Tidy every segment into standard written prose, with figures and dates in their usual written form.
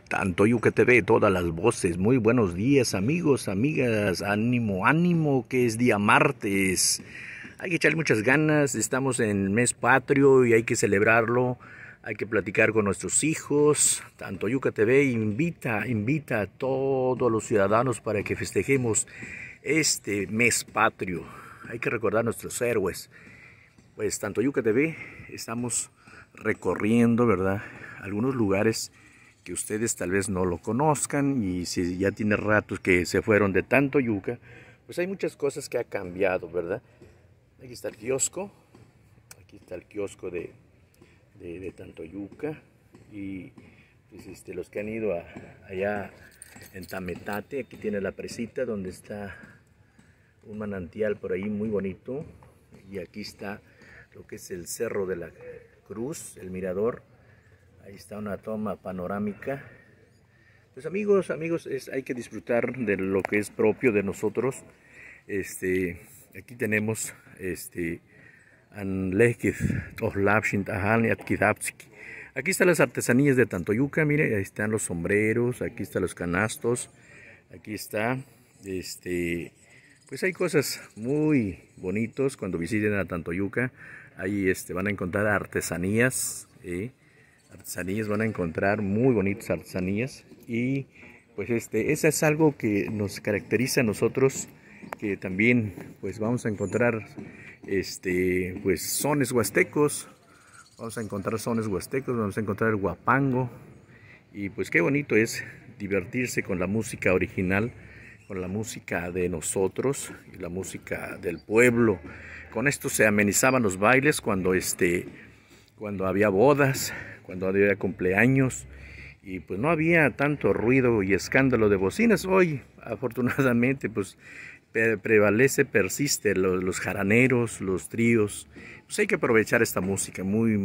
Tantoyuca TV, todas las voces. Muy buenos días, amigos, amigas. Ánimo, ánimo, que es día martes. Hay que echarle muchas ganas. Estamos en el mes patrio y hay que celebrarlo. Hay que platicar con nuestros hijos. Tantoyuca TV invita a todos los ciudadanos para que festejemos este mes patrio. Hay que recordar a nuestros héroes. Pues Tantoyuca TV estamos recorriendo, ¿verdad?, algunos lugares que ustedes tal vez no lo conozcan, y si ya tiene ratos que se fueron de Tantoyuca, pues hay muchas cosas que ha cambiado, ¿verdad? Aquí está el kiosco, de Tantoyuca, y pues los que han ido allá en Tametate, aquí tiene la presita donde está un manantial por ahí muy bonito, y aquí está lo que es el Cerro de la Cruz, el mirador. Ahí está una toma panorámica. Pues amigos, hay que disfrutar de lo que es propio de nosotros. Aquí tenemos aquí están las artesanías de Tantoyuca. Mire, ahí están los sombreros, aquí están los canastos, aquí está pues hay cosas muy bonitos cuando visiten a Tantoyuca. Ahí van a encontrar artesanías, van a encontrar muy bonitas artesanías, y pues eso es algo que nos caracteriza a nosotros, que también pues vamos a encontrar pues sones huastecos, vamos a encontrar el huapango, y pues qué bonito es divertirse con la música original, con la música de nosotros y la música del pueblo. Con esto se amenizaban los bailes cuando había bodas, cuando había cumpleaños, y pues no había tanto ruido y escándalo de bocinas. Hoy afortunadamente pues persiste los jaraneros, los tríos. Pues hay que aprovechar esta música muy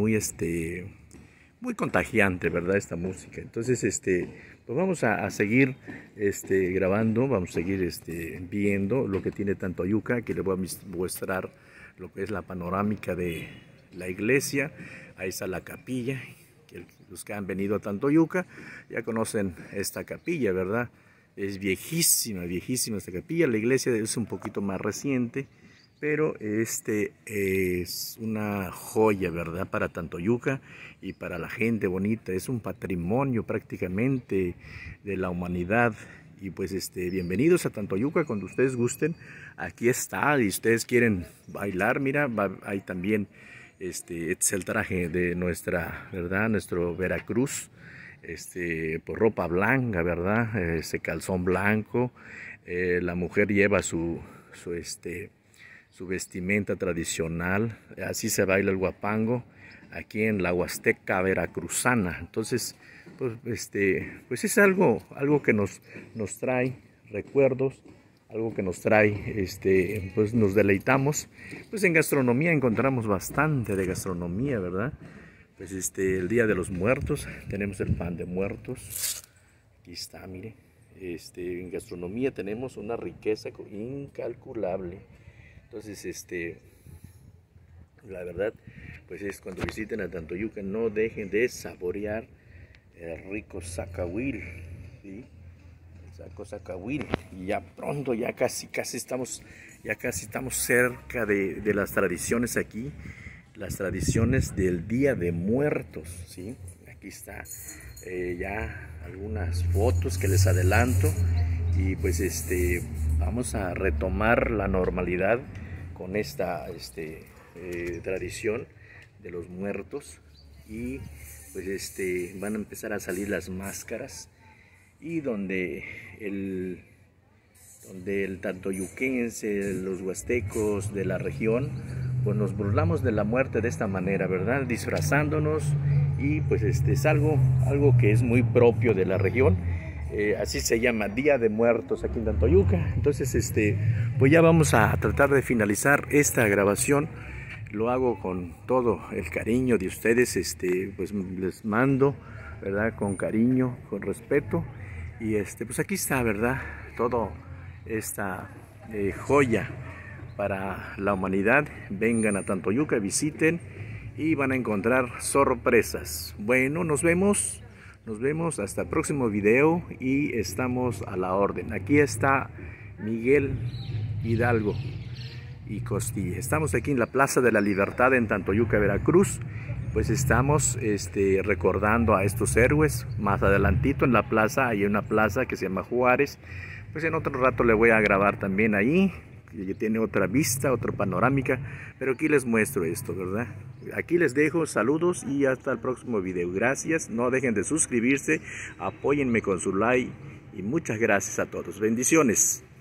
contagiante, ¿verdad? Esta música. Entonces pues vamos a seguir grabando, vamos a seguir viendo lo que tiene Tantoyuca, que les voy a mostrar lo que es la panorámica de la iglesia. Ahí está la capilla, que los que han venido a Tantoyuca ya conocen esta capilla, ¿verdad? Es viejísima esta capilla. La iglesia es un poquito más reciente, pero es una joya, ¿verdad?, para Tantoyuca y para la gente bonita. Es un patrimonio prácticamente de la humanidad. Y pues bienvenidos a Tantoyuca cuando ustedes gusten. Aquí está, y ustedes quieren bailar, mira, hay también este es el traje de nuestra, ¿verdad?, nuestro Veracruz, por ropa blanca, ¿verdad?, ese calzón blanco. La mujer lleva su vestimenta tradicional. Así se baila el huapango aquí en la Huasteca veracruzana. Entonces pues es algo que nos trae recuerdos, algo que nos trae, pues nos deleitamos. Pues en gastronomía encontramos bastante de gastronomía, ¿verdad? Pues el Día de los Muertos, tenemos el pan de muertos. Aquí está, mire. En gastronomía tenemos una riqueza incalculable. Entonces, la verdad, pues es cuando visiten a Tantoyuca, no dejen de saborear el rico zacahuil, ¿sí? Zacahuil. Y ya pronto, ya casi estamos cerca de las tradiciones aquí, las tradiciones del Día de Muertos, ¿sí? Aquí está ya algunas fotos que les adelanto, y pues vamos a retomar la normalidad con esta tradición de los muertos. Y pues van a empezar a salir las máscaras, y donde el tantoyuquense, los huastecos de la región, pues nos burlamos de la muerte de esta manera, ¿verdad?, disfrazándonos. Y pues es algo que es muy propio de la región. Así se llama, Día de Muertos aquí en Tantoyuca. Entonces pues ya vamos a tratar de finalizar esta grabación. Lo hago con todo el cariño de ustedes, pues les mando, ¿verdad?, con cariño, con respeto. Y pues aquí está, ¿verdad?, todo esta joya para la humanidad. Vengan a Tantoyuca, visiten, y van a encontrar sorpresas. Bueno, nos vemos Nos vemos hasta el próximo video y estamos a la orden. Aquí está Miguel Hidalgo y Costilla. Estamos aquí en la Plaza de la Libertad en Tantoyuca, Veracruz. Pues estamos recordando a estos héroes. Más adelantito en la plaza hay una plaza que se llama Juárez. Pues en otro rato le voy a grabar también ahí, que tiene otra vista, otra panorámica. Pero aquí les muestro esto, ¿verdad? Aquí les dejo saludos y hasta el próximo video. Gracias, no dejen de suscribirse, apóyenme con su like y muchas gracias a todos. Bendiciones.